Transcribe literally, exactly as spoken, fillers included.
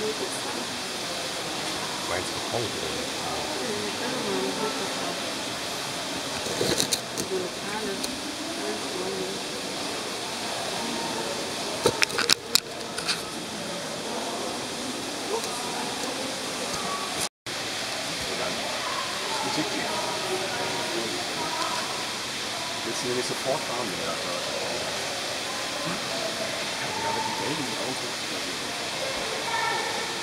Meinst du Beton? So lokale. Willst du mir nicht sofort fahren? Ja, ja, die gelben Autos.